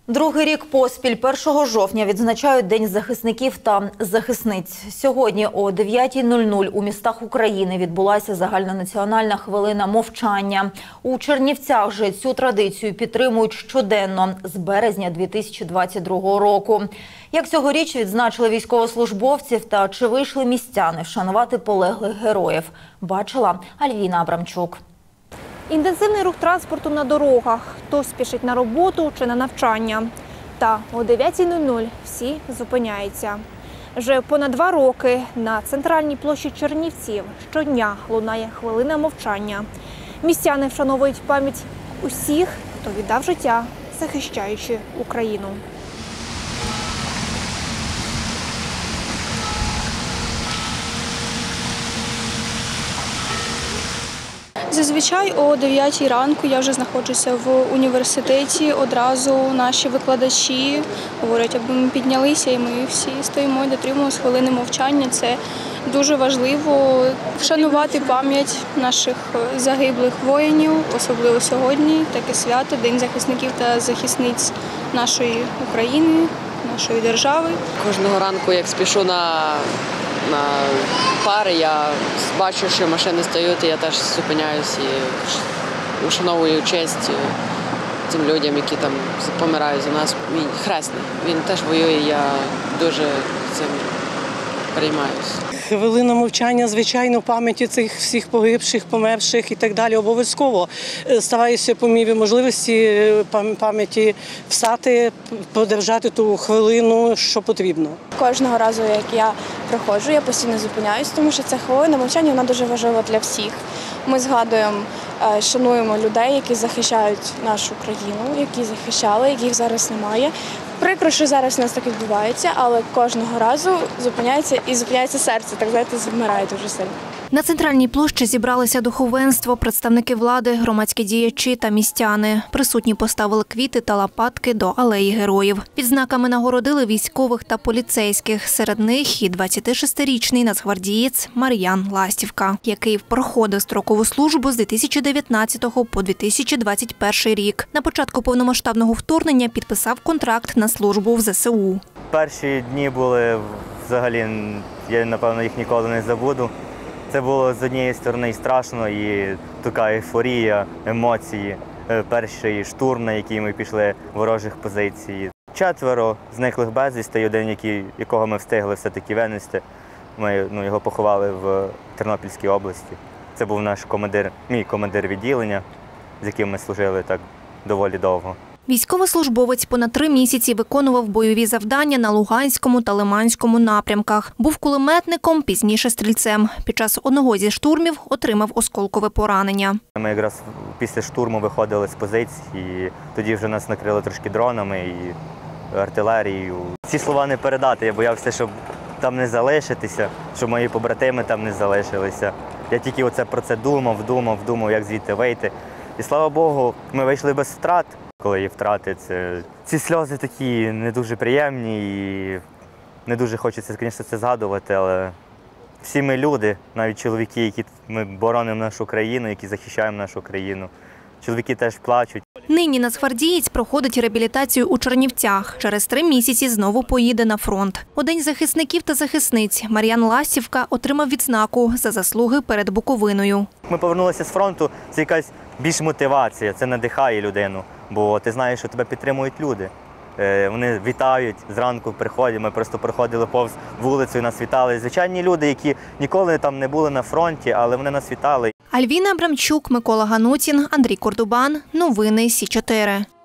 Другий рік поспіль 1 жовтня відзначають День захисників та захисниць. Сьогодні о 9:00 у містах України відбулася загальнонаціональна хвилина мовчання. У Чернівцях же цю традицію підтримують щоденно з березня 2022 року. Як цьогоріч відзначили військовослужбовців та чи вийшли містяни вшанувати полеглих героїв, бачила Альвіна Абрамчук. Інтенсивний рух транспорту на дорогах. Хто спішить на роботу чи на навчання. Та о 9:00 всі зупиняються. Вже понад 2 роки на центральній площі Чернівців щодня лунає хвилина мовчання. Містяни вшановують пам'ять усіх, хто віддав життя, захищаючи Україну. Зазвичай о 9 ранку я вже знаходжуся в університеті, одразу наші викладачі говорять, аби ми піднялися і ми всі стоїмо і дотримуємося хвилини мовчання. Це дуже важливо вшанувати пам'ять наших загиблих воїнів, особливо сьогодні, таке свято, День захисників та захисниць нашої України, нашої держави. Кожного ранку, як спішу на пари, я бачу, що машини стають, і я теж зупиняюсь і ушановую честь тим людям, які там помирають за нас. Мій хресний, він теж воює, я дуже цим переймаюся. Хвилина мовчання, звичайно, пам'яті цих всіх погибших, померших і так далі. Обов'язково стараюся по мірі можливості пам'яті встати, подержати ту хвилину, що потрібно. Кожного разу, як я проходжу, я постійно зупиняюсь, тому що ця хвилина мовчання, вона дуже важлива для всіх. Ми згадуємо, шануємо людей, які захищають нашу країну, які захищали, яких зараз немає. Прикро, що зараз у нас так відбувається, але кожного разу зупиняється серце, так знаєте, завмирає дуже сильно. На центральній площі зібралися духовенство, представники влади, громадські діячі та містяни. Присутні поставили квіти та лопатки до алеї героїв. Відзнаками нагородили військових та поліцейських. Серед них і 26-річний нацгвардієць Мар'ян Ластівка, який проходив строкову службу з 2019 по 2021 рік. На початку повномасштабного вторгнення підписав контракт на службу в ЗСУ. Перші дні були взагалі, я, напевно, їх ніколи не забуду. Це було з однієї сторони і страшно, і така ейфорія, емоції. Перший штурм, на який ми пішли, ворожих позицій. 4 зниклих безвісти, один, якого ми встигли все-таки винести. Ми його поховали в Тернопільській області. Це був наш командир, мій командир відділення, з яким ми служили так доволі довго. Військовослужбовець понад 3 місяці виконував бойові завдання на Луганському та Лиманському напрямках. Був кулеметником, пізніше стрільцем. Під час одного зі штурмів отримав осколкове поранення. Ми якраз після штурму виходили з позицій, і тоді вже нас накрили трошки дронами і артилерією. Ці слова не передати, я боявся, щоб там не залишитися, щоб мої побратими там не залишилися. Я тільки про це думав, як звідти вийти. І слава Богу, ми вийшли без втрат. Коли є втрати, ці сльози такі не дуже приємні і не дуже хочеться, звісно, це згадувати, але всі ми люди, навіть чоловіки, які ми боронимо нашу країну, які захищаємо нашу країну. Чоловіки теж плачуть. Нині нацгвардієць проходить реабілітацію у Чернівцях. Через 3 місяці знову поїде на фронт. У День захисників та захисниць Мар'ян Ластівка отримав відзнаку за заслуги перед Буковиною. Ми повернулися з фронту, це якась більш мотивація, це надихає людину, бо ти знаєш, що тебе підтримують люди. Вони вітають, зранку приходять, ми просто проходили повз вулицю і нас вітали. Звичайні люди, які ніколи там не були на фронті, але вони нас вітали. Альвіна Абрамчук, Микола Ганутін, Андрій Кордубан. Новини Сі 4.